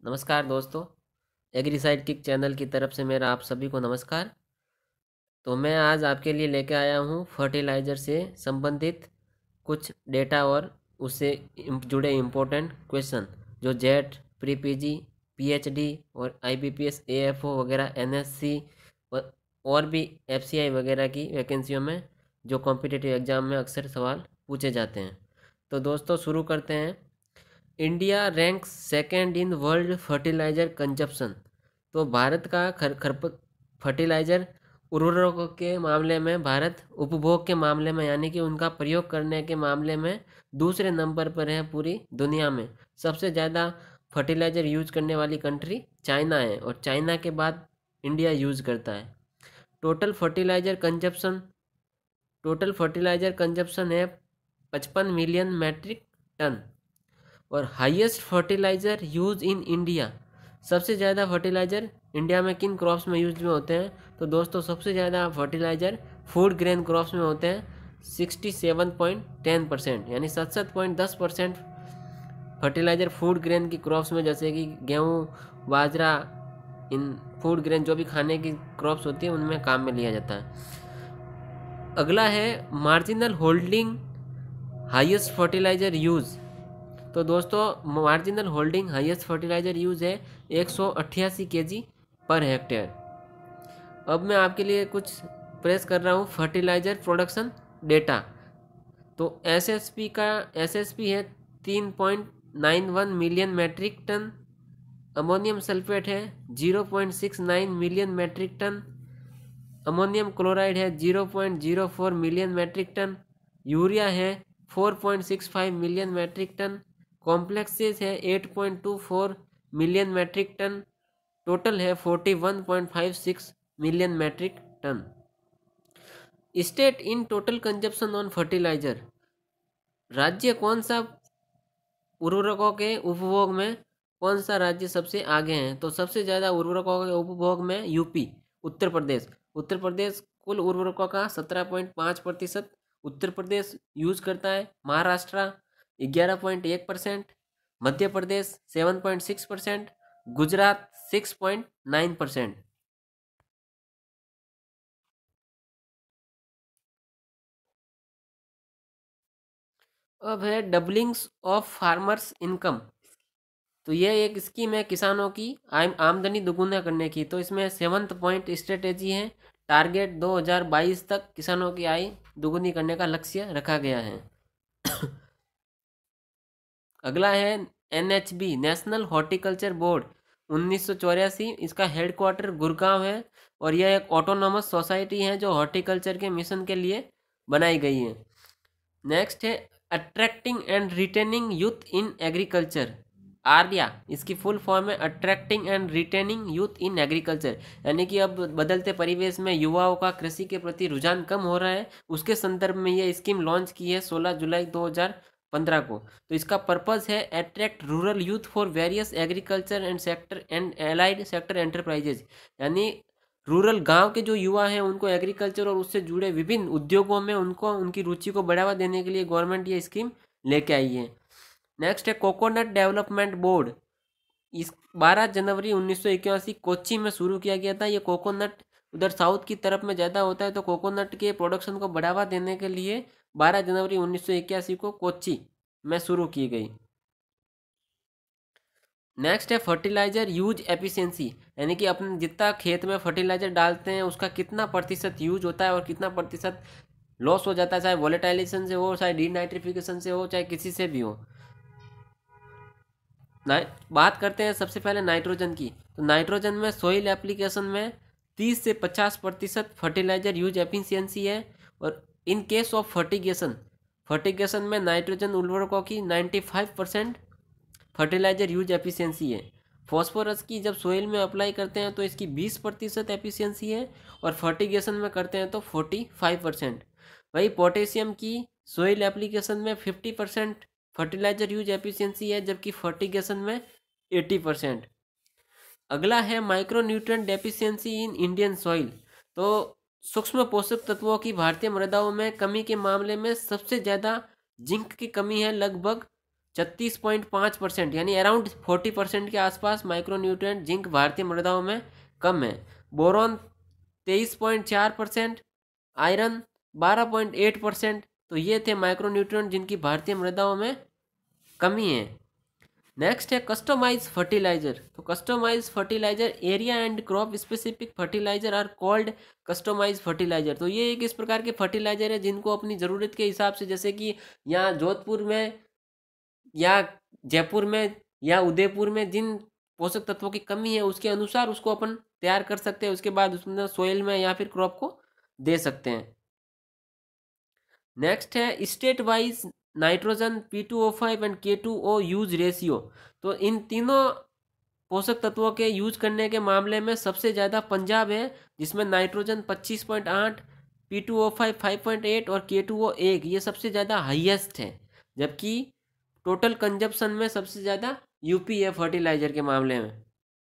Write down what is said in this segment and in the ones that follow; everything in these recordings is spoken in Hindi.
नमस्कार दोस्तों। एग्री साइड किक चैनल की तरफ से मेरा आप सभी को नमस्कार। तो मैं आज आपके लिए लेके आया हूँ फर्टिलाइज़र से संबंधित कुछ डेटा और उससे जुड़े इम्पोर्टेंट क्वेश्चन जो जेट, प्री पीजी, पीएचडी और आईबीपीएस, एएफओ वगैरह, एनएससी और भी एफसीआई वगैरह की वैकेंसियों में जो कॉम्पिटिटिव एग्ज़ाम में अक्सर सवाल पूछे जाते हैं। तो दोस्तों शुरू करते हैं। India ranks second in world fertilizer consumption. तो भारत का फर्टिलाइजर उर्वरकों के मामले में भारत उपभोग के मामले में यानी कि उनका प्रयोग करने के मामले में दूसरे नंबर पर है पूरी दुनिया में। सबसे ज़्यादा फर्टिलाइजर यूज करने वाली कंट्री चाइना है और चाइना के बाद इंडिया यूज करता है। टोटल फर्टिलाइजर कंजप्शन है 55 मिलियन मैट्रिक टन। और highest fertilizer use in India, सबसे ज़्यादा फर्टिलाइज़र इंडिया में किन क्रॉप्स में यूज में होते हैं? तो दोस्तों सबसे ज़्यादा फर्टिलाइज़र फूड ग्रेन क्रॉप्स में होते हैं 67.10%, यानी 67.10% फर्टिलाइज़र फूड ग्रेन की क्रॉप्स में, जैसे कि गेहूँ, बाजरा, इन फूड ग्रेन जो भी खाने की क्रॉप्स होती है उनमें काम में लिया जाता है। अगला है marginal holding highest fertilizer use. तो दोस्तों marginal holding highest fertilizer use है 188 केजी पर हेक्टेयर। अब मैं आपके लिए कुछ प्रेस कर रहा हूँ फर्टिलाइजर प्रोडक्शन डेटा। तो एसएसपी है 3.91 million metric ton. Ammonium sulphate है 0.69 million metric ton. Ammonium chloride है 0.04 मिलियन मैट्रिक टन। यूरिया है 4.65 मिलियन मैट्रिक टन। कॉम्प्लेक्सेस है 8.24 मिलियन मैट्रिक टन। टोटल है 41.56 million metric ton. State in total consumption on fertilizer, राज्य कौन सा उर्वरकों के उपभोग में कौन सा राज्य सबसे आगे हैं? तो सबसे ज़्यादा उर्वरकों के उपभोग में यूपी, उत्तर प्रदेश कुल उर्वरकों का 17.5% उत्तर प्रदेश यूज करता है। महाराष्ट्र 11.1%, मध्य प्रदेश 7.6%, गुजरात 6.9%। अब है डबलिंग्स ऑफ फार्मर्स इनकम। तो यह एक स्कीम है किसानों की आमदनी दोगुना करने की। तो इसमें 7th पॉइंट स्ट्रेटेजी है, टारगेट 2022 तक किसानों की आय दोगुनी करने का लक्ष्य रखा गया है। अगला है एनएचबी, नेशनल हॉर्टिकल्चर बोर्ड 1984। इसका हेडक्वार्टर गुड़गांव है और यह एक ऑटोनॉमस सोसाइटी है जो हॉर्टिकल्चर के मिशन के लिए बनाई गई है। नेक्स्ट है attracting and retaining youth in agriculture, ARYA. इसकी फुल फॉर्म है attracting and retaining youth in agriculture, यानी कि अब बदलते परिवेश में युवाओं का कृषि के प्रति रुझान कम हो रहा है, उसके संदर्भ में यह स्कीम लॉन्च की है 16 जुलाई 2015 को। तो इसका पर्पस है attract rural youth for various agriculture and sector and allied sector enterprises, यानी रूरल गांव के जो युवा हैं उनको एग्रीकल्चर और उससे जुड़े विभिन्न उद्योगों में उनको उनकी रुचि को बढ़ावा देने के लिए गवर्नमेंट ये स्कीम लेके आई है। नेक्स्ट है कोकोनट डेवलपमेंट बोर्ड। इस 12 जनवरी 1981 कोच्चि में शुरू किया गया था। ये कोकोनट उधर साउथ की तरफ में ज़्यादा होता है, तो कोकोनट के प्रोडक्शन को बढ़ावा देने के लिए 12 जनवरी 1981 को कोच्चि में शुरू की गई। नेक्स्ट है फर्टिलाइजर यूज एफिशिएंसी, यानी कि अपने जितना खेत में फर्टिलाइजर डालते हैं उसका कितना प्रतिशत यूज होता है और कितना प्रतिशत लॉस हो जाता है, चाहे वोलेटाइलेशन से हो, चाहे डीनाइट्रिफिकेशन से हो, चाहे किसी से भी हो। बात करते हैं सबसे पहले नाइट्रोजन की। तो नाइट्रोजन में सोइल एप्लीकेशन में 30 से 50% फर्टिलाइजर यूज एफिशिएंसी है। और इन केस ऑफ फर्टिगेशन में नाइट्रोजन उर्वरकों की 95% फर्टिलाइजर यूज एफिशिएंसी है। फॉस्फोरस की जब सोइल में अप्लाई करते हैं तो इसकी 20% एफिशिएंसी है और फर्टिगेशन में करते हैं तो 45%। वही पोटेशियम की सोइल एप्लीकेशन में 50% फर्टिलाइजर यूज एफिशिएंसी है, जबकि फर्टिगेशन में 80%। अगला है micronutrient deficiency in Indian soil. तो सूक्ष्म पोषक तत्वों की भारतीय मृदाओं में कमी के मामले में सबसे ज़्यादा जिंक की कमी है, लगभग 36.5% यानी अराउंड 40% के आसपास माइक्रोन्यूट्रिएंट जिंक भारतीय मृदाओं में कम है। Boron 23.4%, iron 12.8%। तो ये थे माइक्रोन्यूट्रिएंट जिनकी भारतीय मृदाओं में कमी है। नेक्स्ट है कस्टमाइज फर्टिलाइजर। तो customize fertilizer area and crop specific fertilizer are called customize fertilizer. तो ये एक इस प्रकार के फर्टिलाइजर है जिनको अपनी ज़रूरत के हिसाब से, जैसे कि यहाँ जोधपुर में या जयपुर में या उदयपुर में जिन पोषक तत्वों की कमी है उसके अनुसार उसको अपन तैयार कर सकते हैं, उसके बाद उसमें सोइल में या फिर क्रॉप को दे सकते हैं। नेक्स्ट है state wise nitrogen P2O5 and K2O use ratio. तो इन तीनों पोषक तत्वों के यूज करने के मामले में सबसे ज़्यादा पंजाब है, जिसमें नाइट्रोजन 25.8, P2O5 5.8 और K2O 1, ये सबसे ज़्यादा हाईएस्ट है। जबकि टोटल कंजप्शन में सबसे ज़्यादा यूपी है फर्टिलाइजर के मामले में।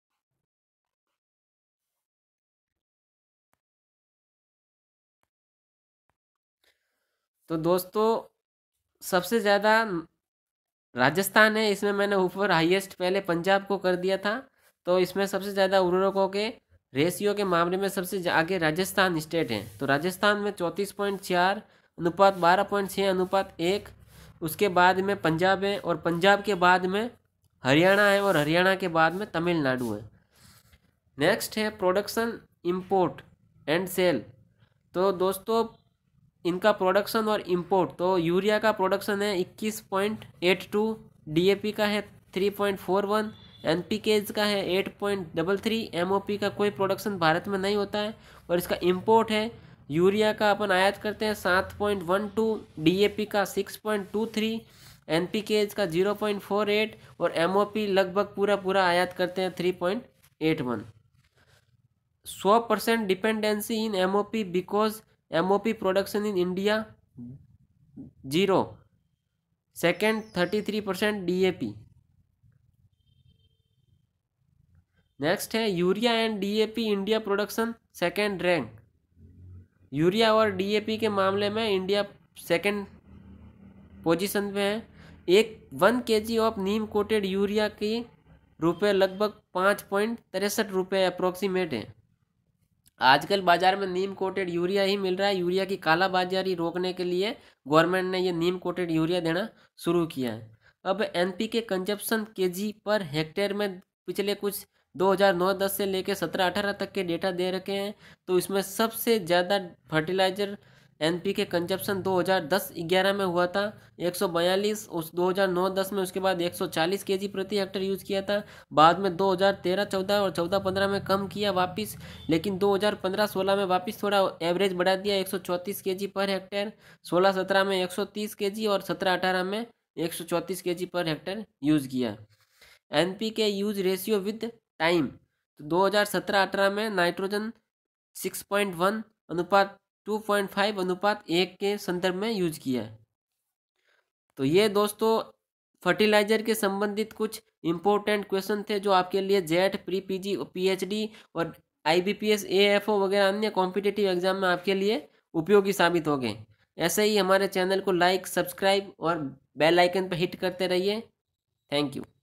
तो दोस्तों सबसे ज़्यादा राजस्थान है, इसमें मैंने ऊपर हाईएस्ट पहले पंजाब को कर दिया था। तो इसमें सबसे ज़्यादा उर्वरकों के रेशियो के मामले में सबसे आगे राजस्थान स्टेट है। तो राजस्थान में 34.4 अनुपात 12.6 अनुपात 1। उसके बाद में पंजाब है और पंजाब के बाद में हरियाणा है और हरियाणा के बाद में तमिलनाडु है। नेक्स्ट है प्रोडक्शन, इंपोर्ट एंड सेल। तो दोस्तों इनका प्रोडक्शन और इंपोर्ट, तो यूरिया का प्रोडक्शन है 21.82, डीएपी का है 3.41, एनपीकेज का है 8.33, एमओपी का कोई प्रोडक्शन भारत में नहीं होता है। और इसका इंपोर्ट है यूरिया का अपन आयात करते हैं 7.12, डीएपी का 6.23, एनपीकेज का 0.48 और एमओपी लगभग पूरा आयात करते हैं 3.81। 100% dependency in MOP because MOP production in India 0। Second 33% DAP. Next है urea and DAP India production second rank. Urea और डीएपी के मामले में इंडिया सेकेंड पोजीशन पे है। 1 kg of neem coated urea की रुपये लगभग 5.63 रुपये अप्रोक्सीमेट है। आजकल बाजार में नीम कोटेड यूरिया ही मिल रहा है। यूरिया की कालाबाजारी रोकने के लिए गवर्नमेंट ने ये नीम कोटेड यूरिया देना शुरू किया है। अब NPK consumption KG per hectare में पिछले कुछ 2009-10 से लेकर 17-18 तक के डेटा दे रखे हैं। तो इसमें सबसे ज़्यादा फर्टिलाइजर एनपीके कंजप्शन 2010-11 में हुआ था 142, उस 2009-10 में उसके बाद 140 केजी प्रति हेक्टेयर यूज़ किया था। बाद में 2013-14 और 14-15 में कम किया वापस, लेकिन 2015-16 में वापस थोड़ा एवरेज बढ़ा दिया 134 केजी पर हेक्टेयर। 16-17 में 130 केजी और 17-18 में 134 केजी पर हेक्टेयर यूज़ किया। NPK use ratio with time, तो 2017-18 में नाइट्रोजन 6.1 अनुपात 2.5 अनुपात 1 के संदर्भ में यूज किया है। तो ये दोस्तों फर्टिलाइजर के संबंधित कुछ इम्पोर्टेंट क्वेश्चन थे जो आपके लिए जेट, प्री पीजी, पीएचडी और आईबीपीएस, एएफओ वगैरह अन्य कॉम्पिटिटिव एग्जाम में आपके लिए उपयोगी साबित हो गए। ऐसे ही हमारे चैनल को लाइक, सब्सक्राइब और बेल आइकन पर हिट करते रहिए। Thank you.